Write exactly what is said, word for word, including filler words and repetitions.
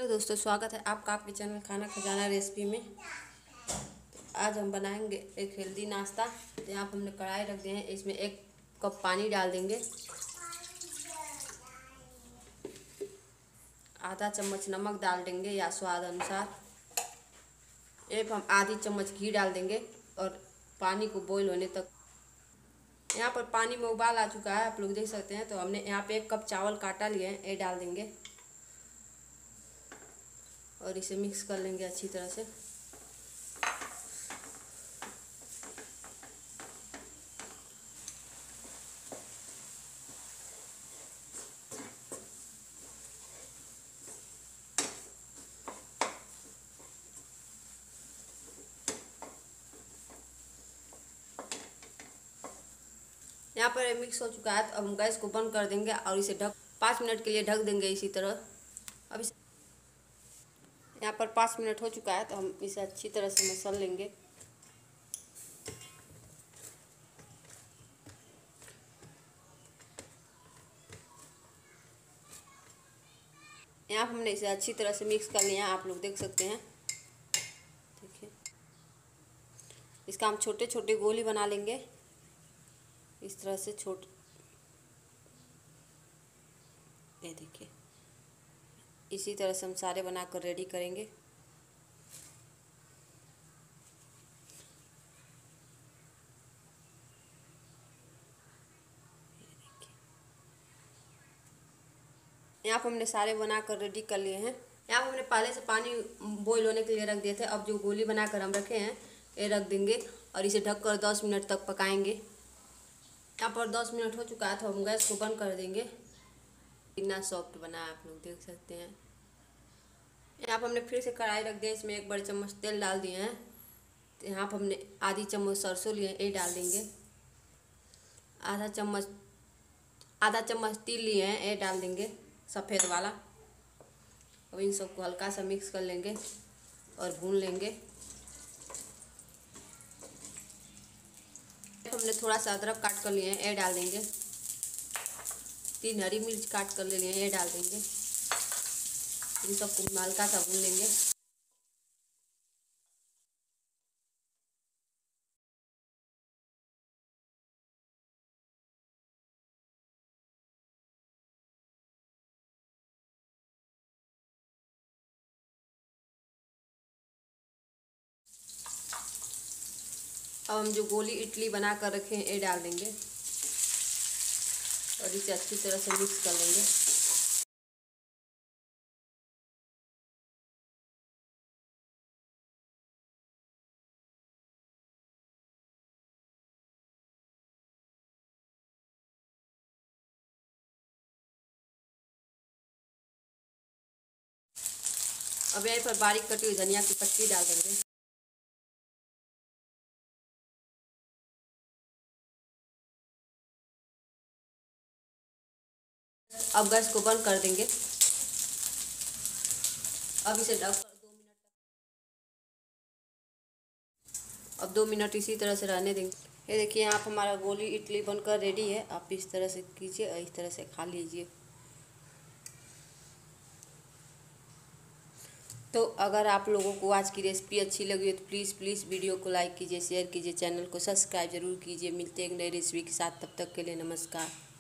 Hello दोस्तों, स्वागत है आपका आपके चैनल खाना खजाना रेसिपी में। तो आज हम बनाएंगे एक हेल्दी नाश्ता। तो यहाँ पर हमने कढ़ाई रख दिए हैं, इसमें एक कप पानी डाल देंगे, आधा चम्मच नमक डाल देंगे या स्वाद अनुसार। एक हम आधी चम्मच घी डाल देंगे और पानी को बॉईल होने तक। यहाँ पर पानी में उबाल आ चुका है, आप लोग देख सकते हैं। तो हमने यहाँ पे एक कप चावल काटा लिए हैं, ये डाल देंगे और इसे मिक्स कर लेंगे अच्छी तरह से। यहाँ पर मिक्स हो चुका है, तो अब हम गैस को बंद कर देंगे और इसे ढक पाँच मिनट के लिए ढक देंगे इसी तरह। अब इसे यहाँ पर पाँच मिनट हो चुका है, तो हम इसे अच्छी तरह से मसल लेंगे। यहाँ हमने इसे अच्छी तरह से मिक्स कर लिया है, आप लोग देख सकते हैं। देखिए, इसका हम छोटे छोटे गोली बना लेंगे इस तरह से। छोटे, ये देखिए, इसी तरह से हम सारे बनाकर रेडी करेंगे। यहाँ पर हमने सारे बनाकर रेडी कर लिए हैं। यहाँ पर हमने पहले से पानी बॉईल होने के लिए रख दिए थे। अब जो गोली बनाकर हम रखे हैं ये रख देंगे और इसे ढककर दस मिनट तक पकाएंगे। यहाँ पर दस मिनट हो चुका है, तो हम गैस को बंद कर देंगे। कितना सॉफ्ट बना है आप लोग देख सकते हैं। यहाँ पर हमने फिर से कढ़ाई रख दिया, इसमें एक बड़े चम्मच तेल डाल दिए हैं। तो यहाँ पर हमने आधी चम्मच सरसों लिए, ये डाल देंगे। आधा चम्मच आधा चम्मच तिल लिए हैं, ये डाल देंगे, सफ़ेद वाला। अब इन सबको हल्का सा मिक्स कर लेंगे और भून लेंगे। हमने थोड़ा सा अदरक काट कर लिए हैं, ये डाल देंगे। तीन हरी मिर्च काट कर ले लिए हैं, ये डाल देंगे। इन सबको हल्का सा भून लेंगे। अब हम जो गोली इडली बना कर रखे हैं ये डाल देंगे और इसे अच्छी तरह से मिक्स कर लेंगे। अब यहीं पर बारीक कटी हुई धनिया की पत्ती डाल देंगे। अब गैस को बंद कर देंगे। अब इसे ढक दो मिनट अब दो मिनट इसी तरह से रहने देंगे। ये देखिए, यहाँ पर हमारा गोली इडली बनकर रेडी है। आप इस तरह से कीजिए और इस तरह से खा लीजिए। तो अगर आप लोगों को आज की रेसिपी अच्छी लगी हो तो प्लीज़ प्लीज़ वीडियो को लाइक कीजिए, शेयर कीजिए, चैनल को सब्सक्राइब जरूर कीजिए। मिलते हैं एक नई रेसिपी के साथ, तब तक के लिए नमस्कार।